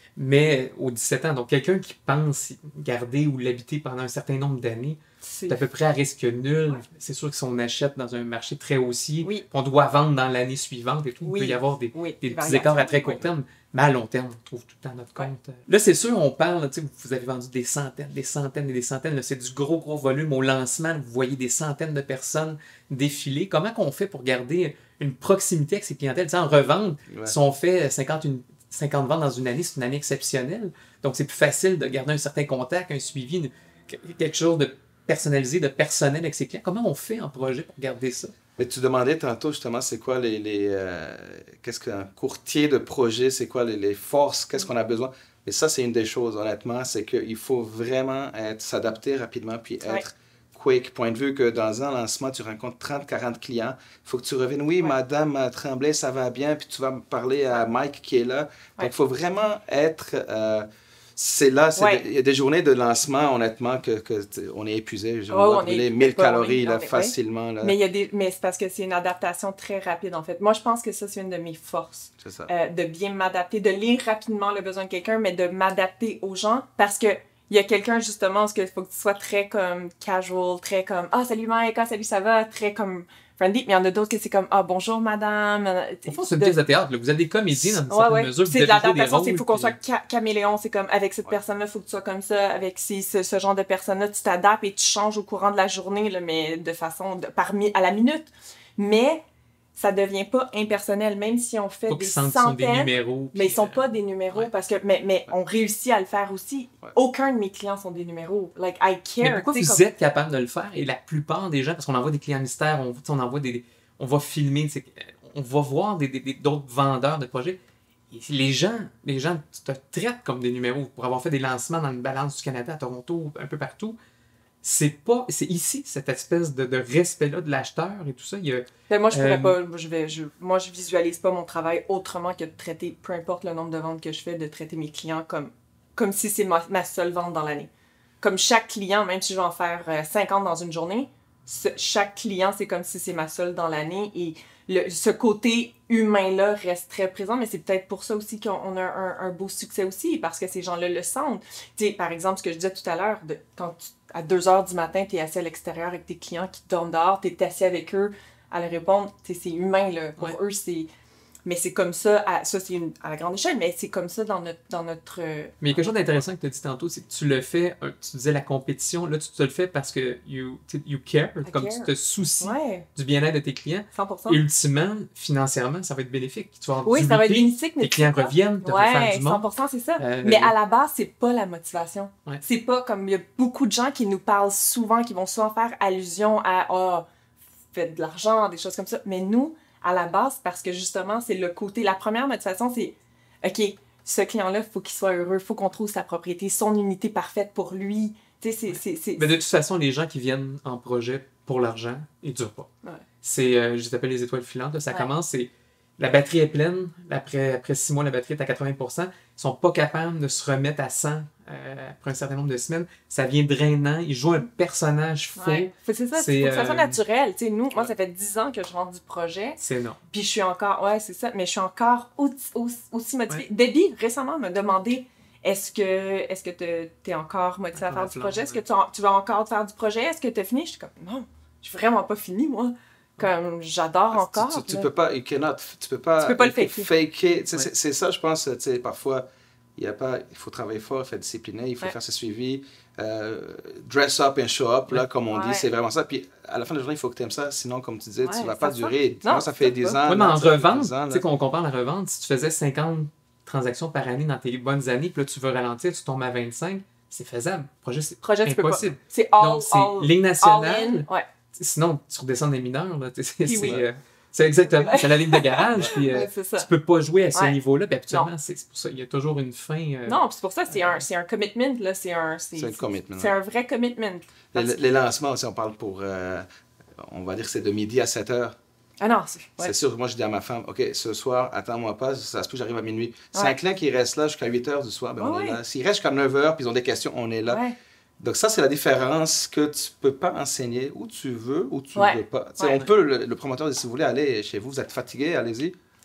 Mais aux dix-sept ans, donc quelqu'un qui pense garder ou l'habiter pendant un certain nombre d'années, c'est à peu près à risque nul. Ouais. C'est sûr que si on achète dans un marché très haussier, oui. on doit vendre dans l'année suivante et tout, oui. il peut y avoir des, oui. des petits écarts à très court oui. terme. Mais à long terme, on trouve tout le temps notre compte. Ouais. Là, c'est sûr, on parle, vous avez vendu des centaines, des centaines et des centaines. Là, c'est du gros, gros volume. Au lancement, vous voyez des centaines de personnes défiler. Comment on fait pour garder une proximité avec ces clientèles? T'sais, en revente, ouais. si on fait cinquante, une, cinquante ventes dans une année, c'est une année exceptionnelle. Donc, c'est plus facile de garder un certain contact, un suivi, une, quelque chose de personnalisé, de personnel avec ses clients. Comment on fait en projet pour garder ça? Mais tu demandais tantôt justement, c'est quoi les... les euh, qu'est-ce qu'un courtier de projet, c'est quoi les, les forces, qu'est-ce qu'on a besoin? Et ça, c'est une des choses, honnêtement, c'est qu'il faut vraiment être, s'adapter rapidement puis être ouais. quick. Point de vue que dans un lancement, tu rencontres trente, quarante clients, il faut que tu reviennes. Oui, ouais. Madame Tremblay, ça va bien, puis tu vas me parler à Mike qui est là. Donc, il ouais. faut vraiment être... Euh, c'est là, il ouais. y a des journées de lancement, honnêtement, que, que on est épuisé. On oh, va brûler mille calories là, est, facilement. Là. Mais, il y a des, mais c'est parce que c'est une adaptation très rapide, en fait. Moi, je pense que ça, c'est une de mes forces. C'est ça. Euh, de bien m'adapter, de lire rapidement le besoin de quelqu'un, mais de m'adapter aux gens. Parce que il y a quelqu'un, justement, où il faut que tu sois très comme casual, très comme « Ah, salut Mike, ah, salut, ça va? » Très comme... friendly, mais il y en a d'autres que c'est comme « Ah, bonjour madame. » Au fond, c'est une pièce de théâtre. Là. Vous êtes des comédiens dans une certaine ouais, ouais. mesure. C'est de l'adaptation, il faut qu'on soit ca- caméléon. C'est comme avec cette ouais. personne-là, il faut que tu sois comme ça. Avec ces, ce, ce genre de personne-là, tu t'adaptes et tu changes au courant de la journée, là, mais de façon de, par mi- à la minute. Mais ça devient pas impersonnel, même si on fait faut des centaines. Sont des numéros. Mais ils sont pas des numéros ouais. parce que mais, mais on réussit à le faire aussi. Ouais. Aucun de mes clients sont des numéros. Like, I care. Mais pourquoi vous comme... êtes capable de le faire? Et la plupart des gens, parce qu'on envoie des clients mystères, on, on envoie des... on va filmer, on va voir des, des, d'autres vendeurs de projets. Et les gens, les gens te traitent comme des numéros pour avoir fait des lancements dans une balance du Canada, à Toronto, un peu partout. C'est pas, c'est ici, cette espèce de, de respect-là de l'acheteur et tout ça. Il y a, ben moi, je pourrais euh, pas, je vais, je, moi, je visualise pas mon travail autrement que de traiter, peu importe le nombre de ventes que je fais, de traiter mes clients comme, comme si c'est ma, ma seule vente dans l'année. Comme chaque client, même si je vais en faire euh, cinquante dans une journée, ce, chaque client, c'est comme si c'est ma seule dans l'année et le, ce côté humain-là reste très présent, mais c'est peut-être pour ça aussi qu'on a un, un beau succès aussi, parce que ces gens-là le sentent. Tu sais, par exemple, ce que je disais tout à l'heure, de, quand tu, à deux heures du matin, tu es assis à l'extérieur avec tes clients qui dorment dehors, tu es assis avec eux à leur répondre, tu sais, c'est humain, là. Pour ouais. eux, c'est... Mais c'est comme ça, à, ça c'est une, à la grande échelle, mais c'est comme ça dans notre... Dans notre euh... Mais il y a quelque chose d'intéressant que tu as dit tantôt, c'est que tu le fais, tu disais la compétition, là tu te le fais parce que you, you care, I comme care. Tu te soucies ouais. du bien-être de tes clients. cent pour cent. Et ultimement, financièrement, ça va être bénéfique. Tu vas oui, ça va être bénéfique. Mais tes clients reviennent, tu vas ouais, faire du monde. cent pour cent, c'est ça. Euh, mais à la base, c'est pas la motivation. Ouais. C'est pas comme, il y a beaucoup de gens qui nous parlent souvent, qui vont souvent faire allusion à « Ah, oh, faites de l'argent », des choses comme ça. Mais nous, à la base, parce que justement, c'est le côté... La première motivation, c'est « OK, ce client-là, il faut qu'il soit heureux, il faut qu'on trouve sa propriété, son unité parfaite pour lui. » Tu sais, c'est, c'est, c'est... Mais de toute façon, les gens qui viennent en projet pour l'argent, ils ne durent pas. Ouais. C'est, euh, je les appelle les étoiles filantes. Là, ça ouais. commence, c'est... La batterie est pleine. Après, après six mois, la batterie est à quatre-vingts pour cent. Ils ne sont pas capables de se remettre à cent euh, après un certain nombre de semaines. Ça devient drainant. Ils jouent un personnage faux. Ouais. C'est ça. C'est, faut que ça soit euh... naturel. T'sais, nous, moi, ça fait dix ans que je rentre du projet. C'est non. Puis je suis encore... Ouais, c'est ça. Mais je suis encore aussi, aussi motivée. Ouais. Debbie, récemment, m'a demandé est-ce que est-ce que tu es encore motivée à faire du projet? Est-ce que tu, tu vas encore faire du projet? Est-ce que tu as fini? Je suis comme non, je suis vraiment pas fini, moi. Comme j'adore ah, encore. Tu, tu, tu peux pas, you cannot, tu peux pas, tu peux pas le faker. faker. Ouais. C'est, c'est ça, je pense. Tu sais, parfois, il y a pas, il faut travailler fort, il faut être discipliné, il faut ouais. faire ce suivi, euh, dress up and show up, là, comme on ouais. dit, c'est vraiment ça. Puis à la fin de la journée, il faut que tu aimes ça, sinon, comme tu disais, ouais, tu vas pas durer. Non, moi, ça fait dix ans. Oui, mais en revente, tu sais qu'on compare la revente, si tu faisais cinquante transactions par année dans tes bonnes années, puis là, tu veux ralentir, tu tombes à vingt-cinq, c'est faisable. Projet, c'est Projet, impossible. C'est all, donc, c'est all, ligne nationale. Ouais. Sinon, tu redescends des mineurs. Là, c'est, oui. c'est, euh, c'est exactement, c'est la ligne de garage. Puis, euh, ouais, c'est ça. Tu peux pas jouer à ce ouais. niveau-là. Puis habituellement, c'est, c'est pour ça. Il y a toujours une fin. Euh, non, c'est pour ça, c'est, euh, un, c'est un commitment. Là, c'est, un, c'est, c'est un commitment. C'est, c'est un vrai commitment. Les, les lancements aussi, on parle pour, euh, on va dire que c'est de midi à sept heures. Ah non, c'est... Ouais. C'est sûr que moi, je dis à ma femme, OK, ce soir, attends-moi pas, ça se peut que j'arrive à minuit. C'est ouais. un client qui reste là jusqu'à huit heures du soir, ben ouais, on est là. S'il reste jusqu'à neuf heures, puis ils ont des questions, on est là. Ouais. Donc ça, c'est la différence que tu peux pas enseigner où tu veux, où tu ouais. veux pas. Ouais. On peut, le, le promoteur dit, si vous voulez aller chez vous, vous êtes fatigué, allez-y.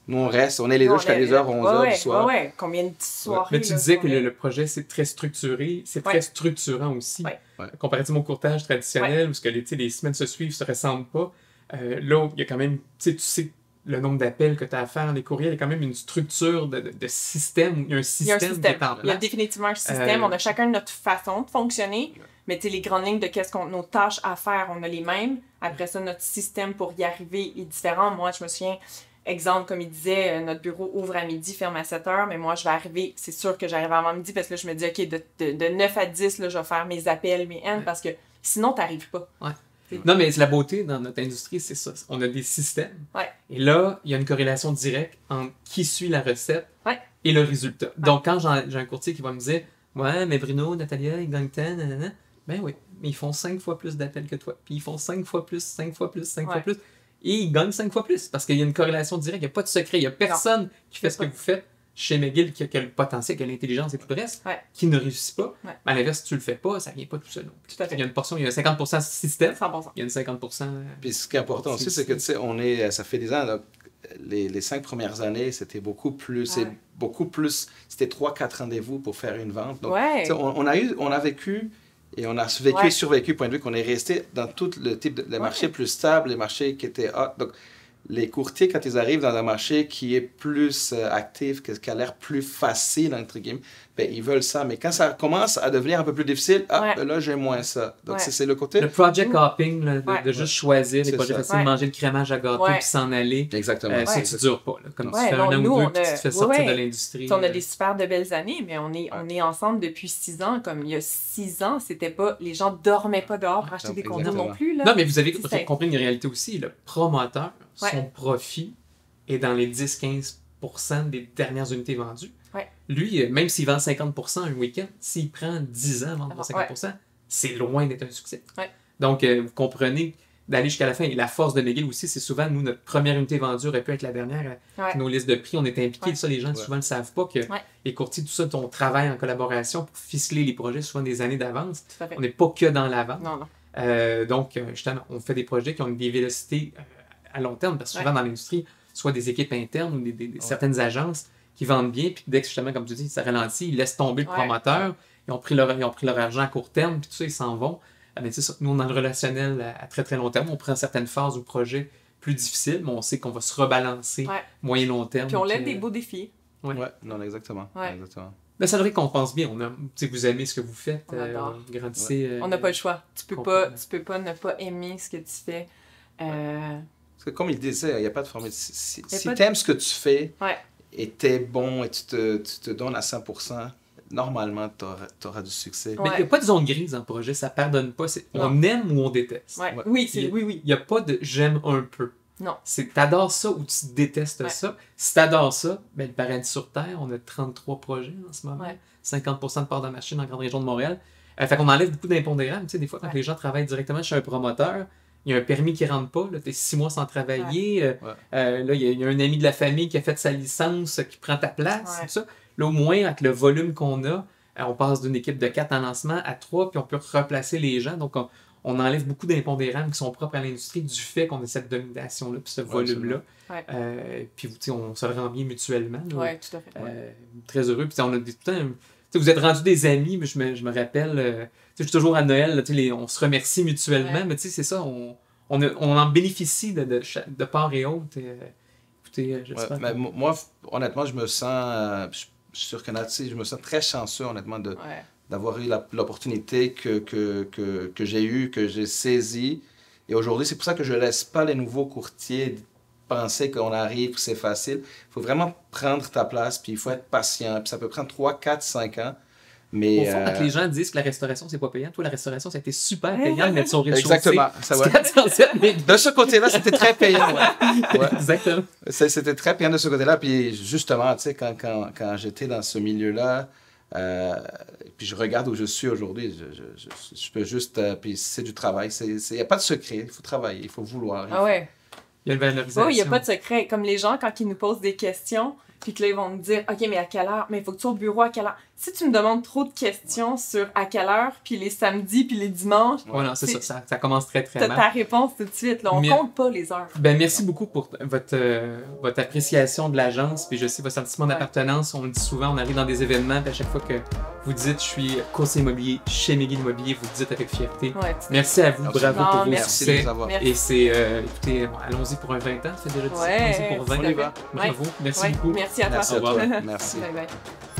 Nous, on reste, on est les deux Non, jusqu'à on est- dix heures, onze heures ouais, du soir. Ouais, ouais. Combien de soirées. Mais tu là, disais qu'on que le, est- le projet, c'est très structuré, c'est Ouais. très structurant aussi. Ouais. Ouais. Comparativement au courtage traditionnel, où ce que les, tu sais, les semaines se suivent, se ressemblent pas. Euh, là, il y a quand même, tu sais, tu sais le nombre d'appels que tu as à faire, les courriels, il y a quand même une structure de, de, de système. Il y a un Il y a système, un système. qui est en Il y a place. définitivement un système. Euh, On a chacun notre façon de fonctionner. Mais tu sais, les grandes lignes de qu'est-ce qu'on, nos tâches à faire, on a les mêmes. Après ça, notre système pour y arriver est différent. Moi, je me souviens, exemple, comme il disait, euh, notre bureau ouvre à midi, ferme à sept heures. Mais moi, je vais arriver, c'est sûr que j'arrive avant midi parce que là, je me dis, OK, de, de, de neuf à dix, là, je vais faire mes appels, mes N, parce que sinon, tu n'arrives pas. Ouais. Non, mais c'est la beauté dans notre industrie, c'est ça. On a des systèmes. Ouais. Et là, il y a une corrélation directe entre qui suit la recette Ouais. et le résultat. Donc, quand j'ai j'ai un courtier qui va me dire ouais, mais Bruno, Natalia, ils gagnent tant, nanana. Ben oui, mais ils font cinq fois plus d'appels que toi. Puis ils font cinq fois plus, cinq fois plus, cinq Ouais. fois plus. Et ils gagnent cinq fois plus. Parce qu'il y a une corrélation directe. Il n'y a pas de secret. Il n'y a personne qui fait ce que vous faites chez McGill qui a, qui a le potentiel, qui a l'intelligence et tout le reste, Ouais. qui ne réussit pas. Ouais. Mais à l'inverse, si tu le fais pas, ça ne vient pas tout seul. Tout à fait. Il y a une portion, il y a un cinquante pour cent système. cent pour cent. Il y a une cinquante pour cent. Puis ce qui est important aussi, c'est que, tu sais, on est, ça fait des ans, là, les, les cinq premières années, c'était beaucoup plus, c'est Ouais. beaucoup plus, c'était trois, quatre rendez-vous pour faire une vente. Donc, Ouais. tu sais, on, on a eu, on a vécu et on a vécu Ouais. et survécu, point de vue qu'on est resté dans tout le type de les Ouais. marchés plus stables, les marchés qui étaient hot. Donc, les courtiers, quand ils arrivent dans un marché qui est plus euh, actif, que- qui a l'air plus facile, entre guillemets, ben, ils veulent ça. Mais quand ça commence à devenir un peu plus difficile, ah, Ouais. ben là, j'ai moins ça. Donc, Ouais. c'est c'est le côté... Le project hopping, là, de, Ouais. de juste choisir les C'est projets ça. faciles, Ouais. manger le crémage à gâteau Ouais. puis s'en aller. Exactement. Euh, Ça, Ouais. tu ne dures pas. Là. Comme Ouais, tu fais non, un an nous, ou deux on puis tu a- te fais ouais, sortir ouais. de l'industrie. T'sais, on a euh, des super de belles années, mais on est, on est ensemble depuis six ans. Comme il y a six ans, c'était pas. Les gens dormaient pas dehors pour acheter Non, des condos exactement. non plus. Là. Non, mais vous avez C'est ça. compris une réalité aussi. Le promoteur, Ouais. son profit est dans les dix à quinze pour cent des dernières unités vendues. Ouais. Lui, euh, même s'il vend cinquante pour cent un week-end, s'il prend dix ans à vendre Ah, pour cinquante pour cent, c'est loin d'être un succès. Ouais. Donc, euh, vous comprenez d'aller jusqu'à la fin. Et la force de McGill aussi, c'est souvent, nous, notre première unité vendue aurait pu être la dernière. euh, Ouais. Nos listes de prix, on est impliqués. Ouais. Ça, les gens, Ouais. souvent, ne le savent pas que Ouais. les courtiers, tout ça, on travaille en collaboration pour ficeler les projets, souvent des années d'avance. Tout à fait. On n'est pas que dans la vente. Non, non. Euh, donc, euh, justement, on fait des projets qui ont des vélocités euh, à long terme, parce que souvent Ouais. dans l'industrie, soit des équipes internes ou des, des- des- certaines agences qui vendent bien, puis dès que justement, comme tu dis, ça ralentit, ils laissent tomber le Ouais. promoteur, ils ont, pris leur, ils ont pris leur argent à court terme, puis tout ça, ils s'en vont. Euh, mais tu sais, nous, dans le relationnel à, à très très long terme, on prend certaines phases ou projets plus difficiles, mais on sait qu'on va se rebalancer Ouais. moyen-long terme. Puis on lève que- des beaux défis. Ouais. Ouais, non, exactement. Ouais. exactement. Mais ça devrait qu'on pense bien. On a, tu sais, vous aimez ce que vous faites, On adore. euh, grandissez. euh, On n'a pas le choix. Tu peux complètement. pas, tu peux pas ne pas aimer ce que tu fais. Euh, Parce que comme il disait, il n'y a pas de formule. Si, si, Y a si pas de- tu aimes ce que tu fais Ouais. et tu es bon et tu te, tu te donnes à cent pour cent, normalement, tu auras du succès. Mais il Ouais. n'y a pas de zone grise dans le projet, ça pardonne pas. C'est on Non. aime ou on déteste. ouais. Ouais. Oui, c'est, Il- oui, oui. Il n'y a pas de j'aime un peu. Non. C'est t'adores ça ou tu détestes Ouais. ça. Si t'adores ça, ben, le paradis sur Terre, on a trente-trois projets en ce moment. Ouais. cinquante pour cent de part de marché dans la grande région de Montréal. Euh, fait qu'on enlève beaucoup d'impondérables. Tu sais, des fois, quand Ouais. les gens travaillent directement chez un promoteur, il y a un permis qui ne rentre pas. Tu es six mois sans travailler. euh, Ouais. euh, là, il y, a, il y a un ami de la famille qui a fait sa licence, euh, qui prend ta place. Ouais. Tout ça. Là, au moins, avec le volume qu'on a, euh, on passe d'une équipe de quatre en lancement à trois, puis on peut replacer les gens. Donc, on, on enlève beaucoup d'impondérables qui sont propres à l'industrie du fait qu'on a cette domination-là, puis ce Ouais, volume-là. Ouais. Euh, puis, tu sais, on se le rend bien mutuellement. là. Ouais, tout à fait. Euh, très heureux. Puis, on a des, tout le temps, tu sais, vous êtes rendus des amis, mais je me, je me rappelle, euh, tu sais, je suis toujours à Noël, là, tu sais, les- on se remercie mutuellement, Ouais. mais tu sais, c'est ça, on, on, a- on en bénéficie de, de, cha- de part et autre. Et, euh, écoutez, euh, Ouais, j'espère mais que- mo- moi, f- honnêtement, je me sens, euh, je, je suis sûr que Nat, tu sais, je me sens très chanceux, honnêtement, de, Ouais. d'avoir eu la- l'opportunité que, que, que, que j'ai eue, que j'ai saisie. Et aujourd'hui, c'est pour ça que je ne laisse pas les nouveaux courtiers penser qu'on arrive, que c'est facile. Il faut vraiment prendre ta place, puis il faut être patient. Puis ça peut prendre trois, quatre, cinq ans. Mais, Au fond, euh, quand les gens disent que la restauration, c'est pas payant, toi, la restauration, ça a été super payant de mettre son rez-de-chaussée. exactement. Ça, ouais. quatre cent sept mille. De ce côté-là, c'était très payant. Ouais. Ouais. Exactement. C'est- C'était très bien de ce côté-là. Puis justement, tu sais, quand, quand, quand j'étais dans ce milieu-là, euh, puis je regarde où je suis aujourd'hui, je, je, je, je peux juste... euh, puis c'est du travail. Il n'y a pas de secret. Il faut travailler, il faut vouloir. Mm. il Ah ouais. Il y a une valorisation. Oui, il n'y a pas de secret. Comme les gens, quand ils nous posent des questions, Puis que là, ils vont me dire, OK, mais à quelle heure? Mais il faut que tu sois au bureau à quelle heure? Si tu me demandes trop de questions sur à quelle heure, puis les samedis, puis les dimanches, Voilà, c'est ça, ça. Ça commence très, très t'as mal. ta réponse tout de suite. Là. On Mais- compte pas les heures. Ben, merci beaucoup pour t- votre, euh, votre appréciation de l'agence. Puis je sais, votre sentiment Ouais. d'appartenance. On le dit souvent, on arrive dans des événements, puis à chaque fois que vous dites je suis conseiller immobilier chez McGill Immobilier, vous le dites avec fierté. Ouais, tu- Merci à vous, Absolument. bravo pour vos Merci Merci de succès. nous avoir. Merci. Et c'est, euh, écoutez, bon, allons-y pour un vingt ans, ça fait déjà dix ans, Ouais, allons-y pour tout à vingt. fait. va. Bravo, merci Ouais, beaucoup. merci à toi. Merci à Au revoir. toi. Merci. Bye bye.